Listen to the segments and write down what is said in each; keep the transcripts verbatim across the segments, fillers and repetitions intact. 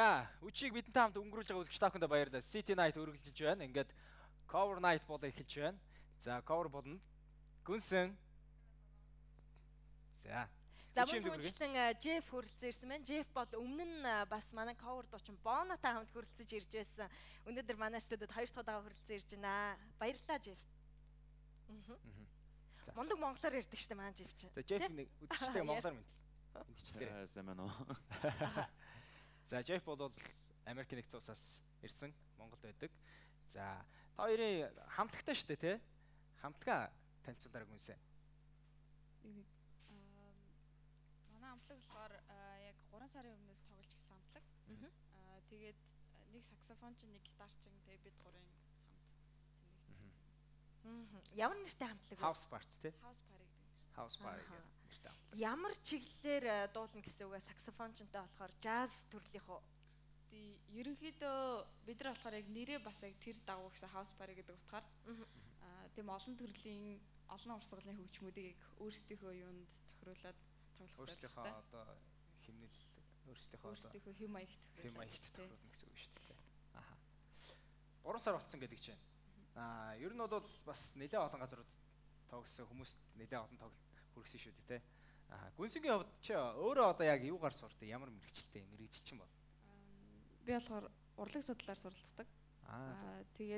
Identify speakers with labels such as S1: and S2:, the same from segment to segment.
S1: За, үчиг бидэнтэй хамт өнгөрүүлж байгаа үзэгч та бүхэнд баярлалаа. City Night үргэлжилж байна. Ингээд Cover Night болоо эхэлж байна. За, cover болно. Гүнсэн. За.
S2: За мөн түнчлэн Jeff хүрэлцэн ирсэн байна. Jeff бол өмнө нь бас манай cover дуучин Bonoтай хамт хүрэлцэж ирж байсан. Өнөөдөр манай студид хоёр дахь удаа хүрэлцэн ирж байна. Баярлалаа Jeff. Аа. Мондөг монголоор ярьдаг шүү дээ маань Jeff чинь.
S1: За Jeff нэг үзэгчтэй монголоор мэдчихлээ.
S3: Сайн байна уу?
S1: За Jeff бол Америк нэгдсэн улсаас ирсэн, Монголд байдаг. За та хоёрын хамтлагтай шүү дээ, тий? Хамтлага танилцуулаарай гүнсэ.
S4: Манай хамтлаг болохоор яг гурван сарын өмнөөс тоглож ирсэн хамтлаг. Аа тэгээд нэг саксофонч, нэг гитарчин, тэгээд бид гурван хамт тэнэгцсэн.
S2: Ямар нэртэй хамтлаг вэ?
S1: House Party тий?
S4: House Party гэдэг нь шүү.
S1: House Party гэдэг нэртэй хамтлаг.
S2: Ямар чиглэлээр дуулна гэсэн үгээ саксофончтой болохоор jazz төрлийнх үү?
S4: Тий, ерөнхийдөө бид нар болохоор яг нэрээ бас яг тэр дагуу гэсэн House Party гэдэг утгаар аа тийм олон төрлийн олон урсгалын хөгжмүүдийг яг өөрсдийнхөө юунд тохируулаад тоглох
S1: өөрсдийнхөө одоо химнэл өөрсдийнхөө
S4: өөрсдийнхөө хэм маягт
S1: хэм маягт тохируулна гэсэн үг шүү дээ. Аха. гурван сар болсон гэдэг чинь. Аа, ер нь бол бас нэлээд олон газрууд тоглосон хүмүүст нэлээд олон тоглолт хүргэсэн шүү дээ, тэ. Аа, гүнсгийн хувьд чи өөрөө одоо яг юугаар сурдаг? Ямар мэрэгчлээ, мэрэгжилчин бол?
S4: Би болохоор урлаг судлаар суралцдаг. Аа, тэгээд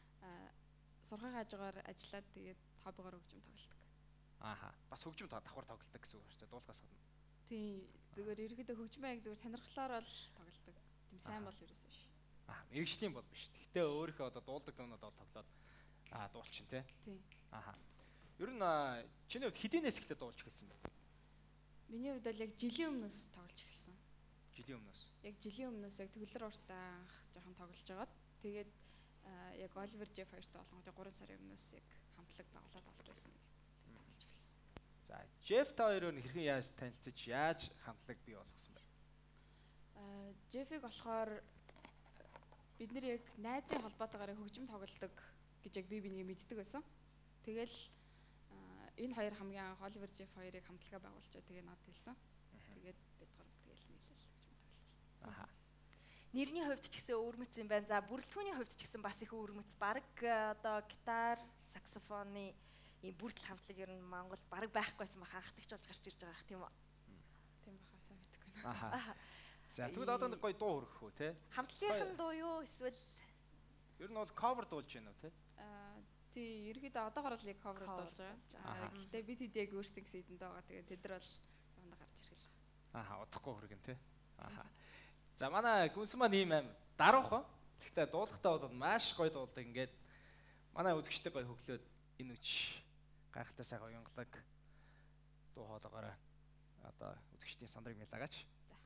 S4: сургах хажуугаар ажиллаад тэгээд хоббигоор хөгжим тоглолдог.
S1: Ааха. Бас хөгжим давхар тоглолдог гэсэн үг шүү дээ. Дуулгаас гадна.
S4: Тий, зүгээр ерөөдөө хөгжмөө яг зүгээр сонирхлоор л тоглолдог. Тийм сайн бол ерөөсөө биш.
S1: Аа, мэрэгжлийн бол биш. Гэхдээ өөрийнхөө одоо дуулдаг дуунууд бол тоглоод аа дуулчин тий.
S4: Тий.
S1: Ааха. Ер нь чиний хувьд хэдийнээс эхлээд дуулж эхэлсэн бэ?
S4: Миний хувьд л яг жилийн өмнөөс тоглож эхэлсэн.
S1: Жилийн өмнөөс.
S4: Яг жилийн өмнөөс яг төгөлөр уртаа анх жоохон тоглож байгаад тэгээд яг Oliver Jeff хоёртой болгоод гурван сарын өмнөөс яг хамтлаг тоглоод олж байсан. Тоглож эхэлсэн.
S1: За, Jeff та хоёроо хэрхэн яаж танилцаж, яаж хамтлаг бий болгосон бэ?
S4: Аа, Jeff-ийг болохоор бид нэр яг найзын холбоотойгоор хөгжим тоглодог гэж яг би бинийг мэддэг байсан. Тэгэл энэ хоёр хамгийн анх Oliver Jeff хоёрыг хамтлагаа байгуулчаа тэгээ надад хэлсэн. Тэгээд бид гурав тэгэл нийлэл хөгжим тоглож.
S1: Аха.
S2: Нэрний хувьд ч гэсэн өвөрмөц юм байна. За бүрэлдэхүүний хувьд ч гэсэн бас их өвөрмөц. Бараг одоо гитар, саксофоны ийм бүрдэл хамтлаг ер нь Монголд бараг байхгүйсэн бах анхдагч болж гарч ирж байгаа юм тийм үү?
S4: Тийм баха сайн мэдгүй.
S1: Аха. За тэгвэл одоо нэг гоё дуу хөргөх үү те?
S2: Хамтлагийнхан дуу юу эсвэл
S1: ер нь бол cover дуулж байна уу те?
S4: Аа тий, ерөөдөө одоогоор л яг cover дуулж байгаа. Гэхдээ бид хэд яг өөрсдөө гэсэн хэдэнд байгаа. Тэгээд тэд нар бол дандаа гарч ирэл.
S1: Аха, удахгүй хөргөн те. Аха. За манай гүнс маань ийм аим даруухан. Гэхдээ дуулахтаа бол маш гоё дуулдаг. Ингээд манай үзэгчтэй гоё хөглөөд энэ үч гайхалтай сайхан уянгалаг дуу хоолоогоор одоо үзэгчдийн сандрыг нэг дагаач.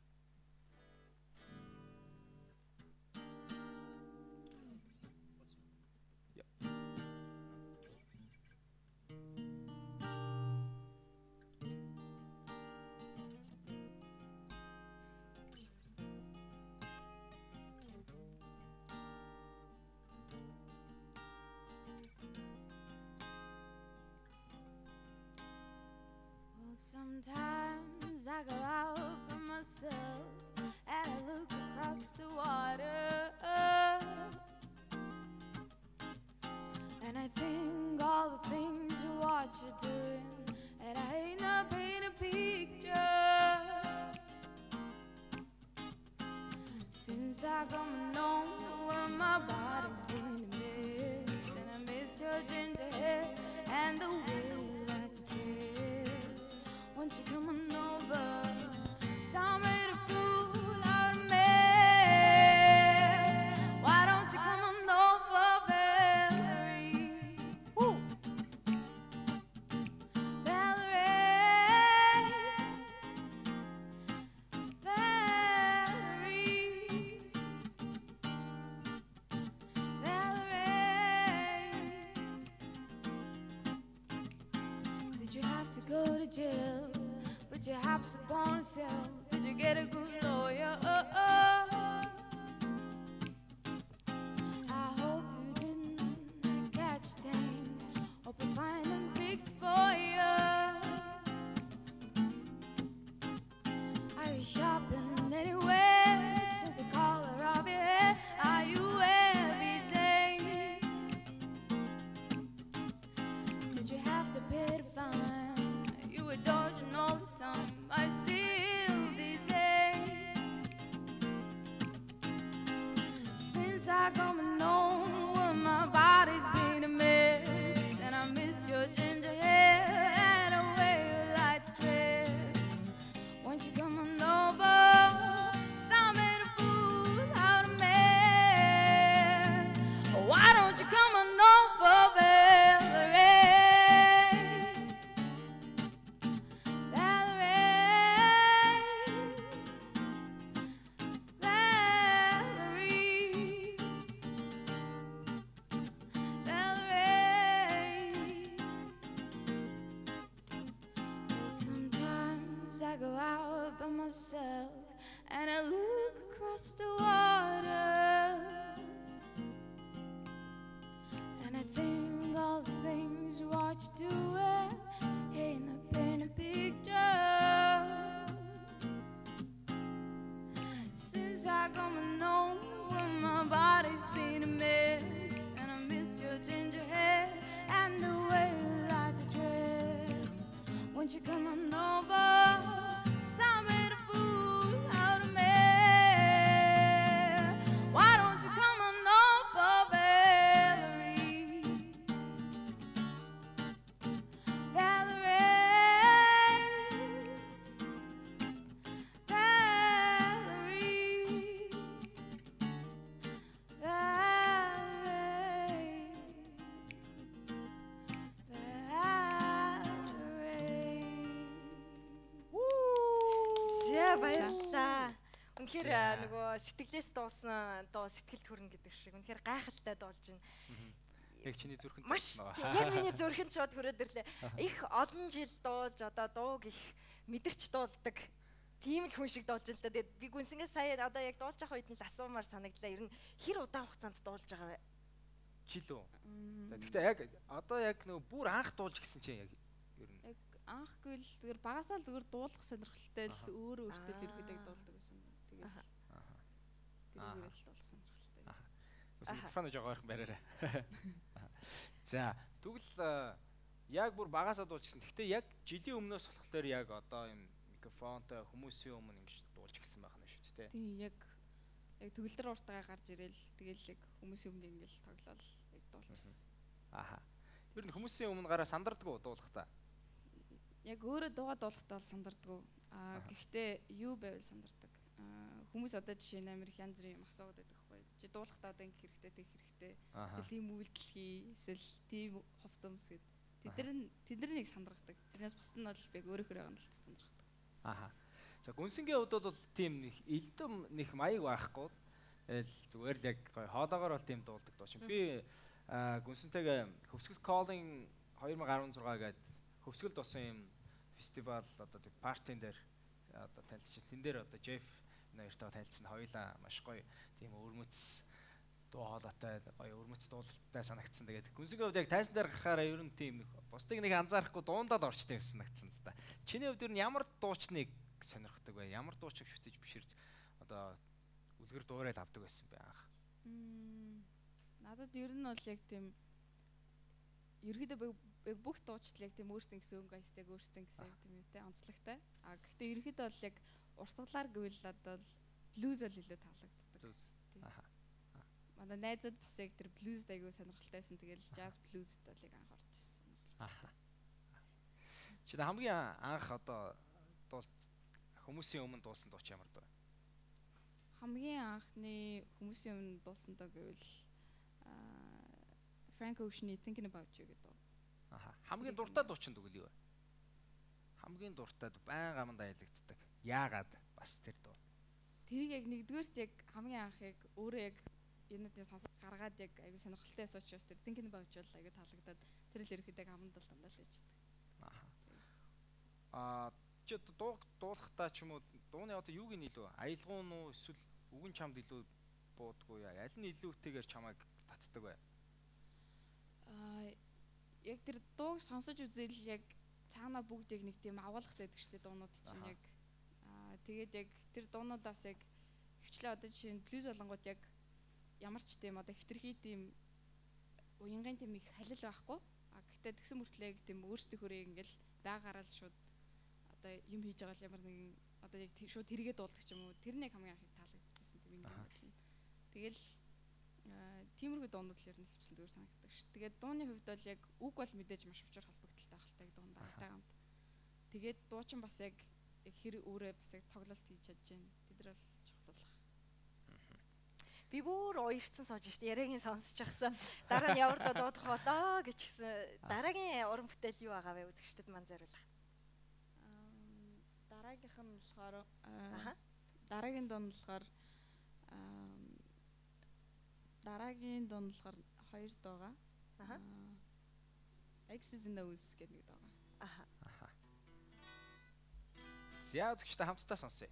S5: Sometimes I go out by myself and I look across the water and I think all the things you watch you doing and I ain't not paint a picture since I come along where my body's been a mess and I miss your ginger hair and the way won't you come on over? Stop making a fool out of me. Why don't you come on over, Valerie? Woo. Valerie, Valerie, Valerie. Did you have to go to jail? Put your hops upon yourself. Did you get a good lawyer? Oh, oh. I hope you didn't catch things. Hope you find them fixed for you. Are you shopping anywhere? Just a call Since I come home, well, my body's been a mess, and I miss your ginger hair and the way you light stress. Won't you come on over? Stop making a fool out of me. Why don't you come on over, Valerie? Valerie, Valerie, Valerie. Sometimes I go out by myself and I look across the water, and I think all the things you watch do it ain't a paint a picture. Since I come home, well, my body's been a mess, and I miss your ginger hair and the way you like to dress. Won't you come on over? Stop making a fool out of me. Why don't you come on over, Valerie? Valerie, Valerie, Valerie, Valerie.
S2: За баярлалаа. Үнэхээр аа, нөгөө сэтгэлээс дуусан доо сэтгэл төрн гэдэг шиг үнэхээр гайхалтай дуулж байна.
S1: Яг чиний зүрхэнд
S2: Маш
S1: байна.
S2: яг миний зүрхэнд шууд хүрээд ирлээ. Их олон жил дуулж одоо дууг их мэдэрч дуулдаг. Тийм л хүн шиг дуулж байна л да. Тэгээд би гүнсэнгээ сая одоо яг дуулж байгаа үед нь л асуумаар санагдлаа. Ер нь хэр удаан хугацаанд дуулж байгаа вэ?
S1: Жил үү? Гэхдээ яг одоо яг нөгөө бүр анх дуулж гисэн чинь яг ер нь
S4: Яг анхгүй л зүгээр багасаа л зүгээр дуулах сонирхолтой л өөрөө өөртөө л ирэхэд дуулдаг байсан. Тэгээд тэрүүгээр л дуулах сонирхолтой.
S1: бас микрофон жоо ойрхон бариарай. За тэгвэл э, яг бүр багасаа дуулж гисэн. Гэхдээ яг жилийн өмнөөс болохоор яг одоо юм микрофонтой хүмүүсийн өмнө ингэж дуулж гисэн байх нь шүү дээ.
S4: Тийм яг яг төгөлдөр уртгаа гарч ирээл тэгэл яг хүмүүсийн өмнө ингээл тоглоал яг дуулчихсан.
S1: Аха. Ер нь хүмүүсийн өмнө гараа сандардаг уу дуулахдаа?
S4: Яг өөрөө дуугаа дуулахдаа бол сандардаггүй. Аа гэхдээ юу байвал сандардаг. Аа хүмүүс одоо жишээ нь амир их янз бүрийн юм асуугаад байдаг байхгүй. Чи дуулахдаа одоо ингэ хэрэгтэй тэг хэрэгтэй. Эсвэл тийм үйлдэл хий, эсвэл тийм хувц өмс гэд. Тэдэр нь тэднийг сандаргадаг. Тэрнээс бус нь бол яг өөрөө хөрөө байгаа нь л сандаргадаг.
S1: Аха. За гүнсэнгийн хувьд бол тийм нэг элдэм нэг маяг байхгүй. Тэгэл зүгээр л яг гоё хоолоогоор бол тийм дуулдаг доо чинь. Би аа гүнсэнтэйгээ Хөвсгөл Calling two thousand sixteen гээд Хөвсгөлд болсон юм фестивал одоо тийм партийн дээр одоо танилцчих. Тэн дээр одоо Jeff нэртэй танилцсан хоёулаа маш гоё тийм өрмөц дуу хоолойтой гоё өрмөц дуулалттай санагдсан. Тэгээд гүнсэнгийн хувьд яг тайсан дээр гарахаараа ер нь тийм нэг бусдыг нэг анзаарахгүй дуундаа л орчтой юм санагдсан л да. Чиний хувьд ер нь ямар дуучныг сонирхдаг вэ? Ямар дуучиг шүтэж биширж одоо үлгэр дуурайд авдаг байсан бэ анх?
S4: Мм надад ер нь бол яг тийм ерөөдөө яг бүх дуучлал яг тийм өөрсдөө гэсэн өнгө аястай өөрсдөө гэсэн тийм юутай онцлогтой. А гэхдээ ерөөдөө бол яг урсгалаар гэвэл одоо блюз бол илүү таалагддаг.
S1: Блюз. Аха.
S4: Манай найзууд бас яг тэр блюз аягүй сонирхолтойсэн. Тэгэл jazz blues бол яг анх орж ирсэн.
S1: Аха. Чи хамгийн анх одоо дуул хүмүүсийн өмнө дуусан дууч ямар дуу?
S4: Хамгийн анхны хүмүүсийн өмнө дуулсан дуу гэвэл Frank Ocean-ы Thinking About You гэдэг дуу.
S1: Аха. Хамгийн дуртай дуучин тэгвэл юу вэ? Хамгийн дуртай байн аманд аялагддаг. Яагаад бас тэр дуу?
S4: Тэрийг яг нэгдүгээрт яг хамгийн анх яг өөрөө яг энэний сонсож гаргаад яг аягүй сонирхолтой байсан учраас тэр Thinking About You аягүй таалагдаад тэр л ерөөхдөө яг аманд бол дандаа л ээждэг.
S1: Аха. Аа чи дуу дуулахдаа ч юм уу дууны одоо юуг нь илүү аялгуун уу эсвэл үгэн чамд илүү буудгүй яа? Аль нь илүүтэйгээр чамайг татдаг вэ?
S4: Аа яг тэр дууг сонсож үзэл яг цаанаа бүгд яг нэг тийм агуулгатай байдаг шүү дээ дуунууд чинь яг аа тэгээд яг тэр дуунуудаас яг хвчлээ одоо жишээ нь блюз болонгууд яг ямар ч тийм одоо хитрхий тийм уянгын тийм их халил байхгүй а гэхдээ тэгсэн мөртлөө яг тийм өөрсдийнхөө ингээл байгаараа л шууд одоо юм хийж байгаа л ямар нэгэн одоо яг шууд тэргээ дуулдаг ч юм уу тэр нэг хамгийн анхыг таалагдчихсан тийм юм байна. Тэгэл тиймэрхүү дуунууд л ер нь хөвчлэн зүгээр санагддаг ш. Тэгээд дууны хувьд бол яг үг бол мэдээж маш учир холбогдолтой ахaltaг дуун дараатай хамт. Тэгээд дуучин бас яг яг хэрэг өөрөө бас яг тоглолт хийж чадж байна. Тэд нар бол чухал болох.
S2: Би бүр уярсан сууж штэ яриагийн сонсож явсан. Дараа нь явардаа дуудах болоо гэж гисэн. Дараагийн уран бүтээл юу байгаа вэ үзэгчдэд мань зориулах.
S4: Дараагийнх нь болохоор дараагийн дуун болохоор дараагийн дуун болохоор хоёр дууга. Аа. X's and O's гэдэг нэг дууга.
S2: Аха.
S1: Аха. За үзэгчтэй хамтдаа сонсъё.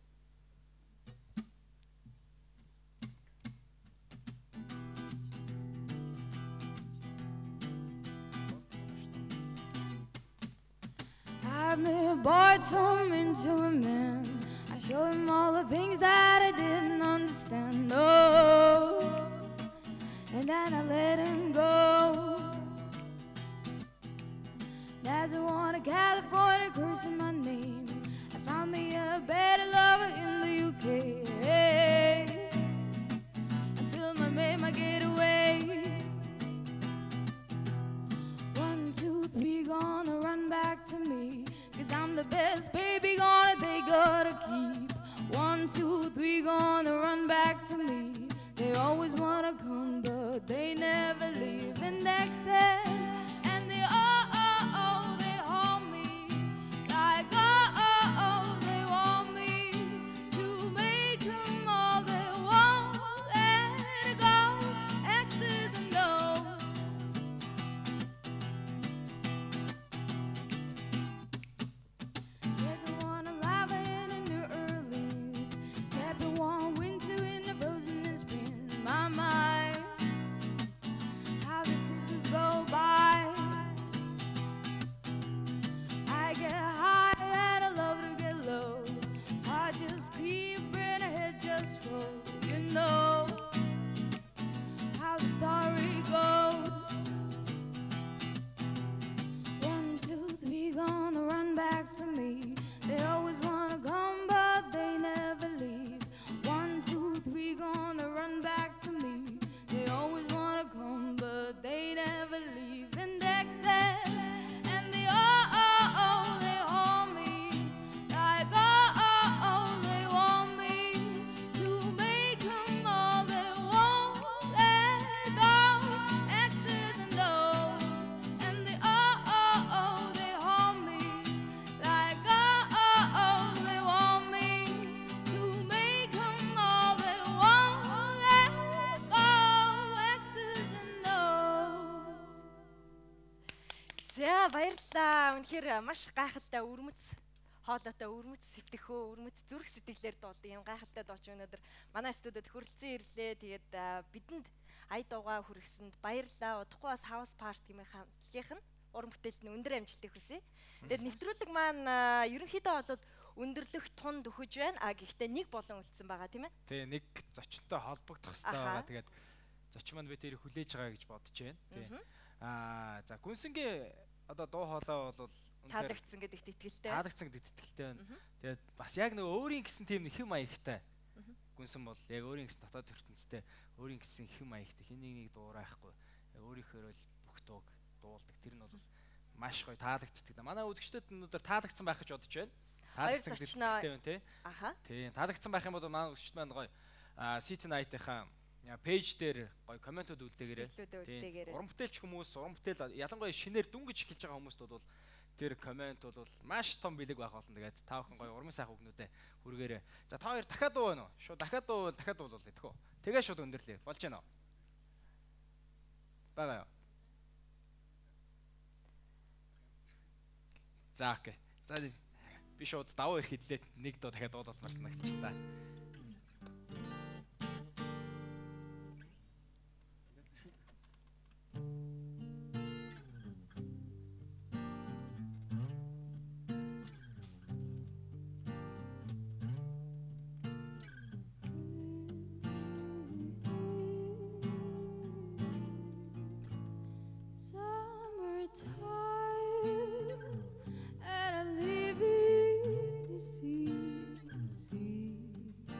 S5: I made a boy turn into a man. I showed him all the things that I didn't understand. Oh, and then I let him go. There's a one in California cursing my name. I found me a better lover in the U K. Until I made my getaway. One, two, three, gonna run back to me. Cause I'm the best baby, gonna they gotta keep. One, two, three, gonna run back to me. They always wanna come, but they never leave. And excess, and they oh, oh, oh, they hold me. Like oh, oh, oh, they want me to make them all they won't let go. X's and O's. There's a one alive in New Orleans. Kept a warm winter in the frozen in spring. My mind, how the seasons go by. I get high and I love to get low. I just keep in ahead, just roll. You know how the story goes. One, two, three, gonna run back to me. They always wanna come, but they never leave. One, two, three, gonna run back to me. They always wanna come, but they never leave. And excess, and they oh, oh, oh, they hold me. Like oh, oh, oh, they want me to make them all they won't let go. X's and O's, and they oh, oh, oh, they hold me. Like oh, oh, oh, they want me to make them all they won't let go. X's and O's.
S2: За баярлалаа. Үнэхээр маш гайхалтай өрмөц хоолойтой өрмөц сэтгэхөө өрмөц зүрх сэтгэлээр дуулдаг юм гайхалтай дууч өнөөдөр манай студид хүрэлцэн ирлээ. Тэгээд бидэнд ая дуугаа хүргэсэнд баярлалаа. Удахгүй бас хаус парти-ийн хамтлагийнх нь уран бүтээлд нь өндөр амжилтыг хүсье. Тэгээд нэвтрүүлэг маань ерөнхийдөө бол өндөрлөх тунд өгөж байна. А гэхдээ нэг болон үлдсэн байгаа тийм ээ.
S1: Тий, нэг зочинтой холбогдох хэрэгтэй байгаа. Тэгээд зочин маань би тэрийг хүлээж байгаа гэж бодож байна. Тий. Аа, за Гүнсэнгийн одоо дуу хоолой бол
S2: таалагдсан гэдэгт итгэлтэй.
S1: Таалагдсан гэдэгт итгэлтэй байна. Тэгээд бас яг нэг өөрийн гэсэн тийм хэм маягтай. Гүнсэн бол яг өөрийн гэсэн дотоод ертөнцтэй өөрийн гэсэн хэм маягтай. Хэнийг нэг дуурайхгүй. Яг өөрийнхөө л бүх дууг дуулдаг. Тэр нь бол маш гоё таалагддаг. Манай үзэгчдэд өнөөдөр таалагдсан байх гэж бодож байна. Таалагдсан гэдэгт итгэлтэй байна тий.
S2: Аха.
S1: Тий, таалагдсан байх юм бол манай үзэгчд маань гоё City Night-ийнхаа пэйж дээр гоё комментууд үлдээгээрэй. Уран бүтээлч хүмүүс, уран бүтээл ялангуяа шинээр дүнгиж эхэлж байгаа хүмүүст бол тэр коммент бол маш том бэлэг байх болно. Тэгээд та бүхэн гоё урмын сайх үгнүүдээ хүргээрэй. За та хоёр дахиад дуу байна уу? Шууд дахиад дуу дахиад дуулуулъя тэхүү. Тэгээ шууд өндөрлөе. Болж байна уу? Бага юу? За окей. За би шууд давуу их хэллээ нэг дуу дахиад дуулуулмаар санагдчих та.
S5: And I live in the sea, sea.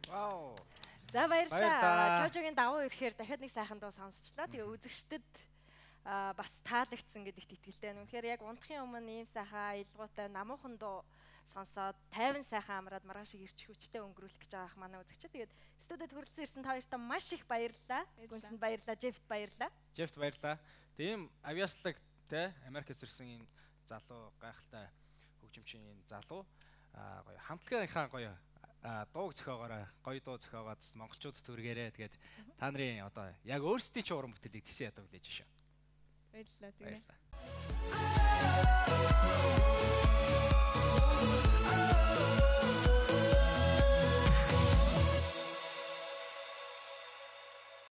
S1: Вау.
S2: За баярлалаа.
S1: Баярлалаа.
S2: Чожогийн давуу ирэхээр дахиад нэг сайхан дуу сонсчлаа. Тэгээ үзэгчдэд аа бас таалагдсан гэдэгт итгэлтэй байна. Үнэхээр яг унтахын өмнө ийм сайхан аялгаутай намуухан дуу сонсоод тайван сайхан амраад маргааш шиг ирч хүчтэй өнгөрүүлэх гэж байгаа ах манай үзэгчид. Тэгээд студид хүрэлцэн ирсэн та хоёртаа маш их баярлалаа. Гүнсэнд баярлалаа, Жефт баярлалаа.
S1: Жефт баярлалаа. Тийм авьяаслаг те Америкээс ирсэн энэ залуу гайхалтай хөгжимчин энэ залуу аа гоё хамтлагийнхаа гоё дууг зохиогоорой, гоё дуу зохиогоод монголчуудад түргээрээ. Тэгээд та нарын одоо яг өөрсдийн ч уран бүтээлийг тийсэн ядуу хүлээж шүү.
S4: Баярлалаа тэгээ.
S1: Баярлалаа.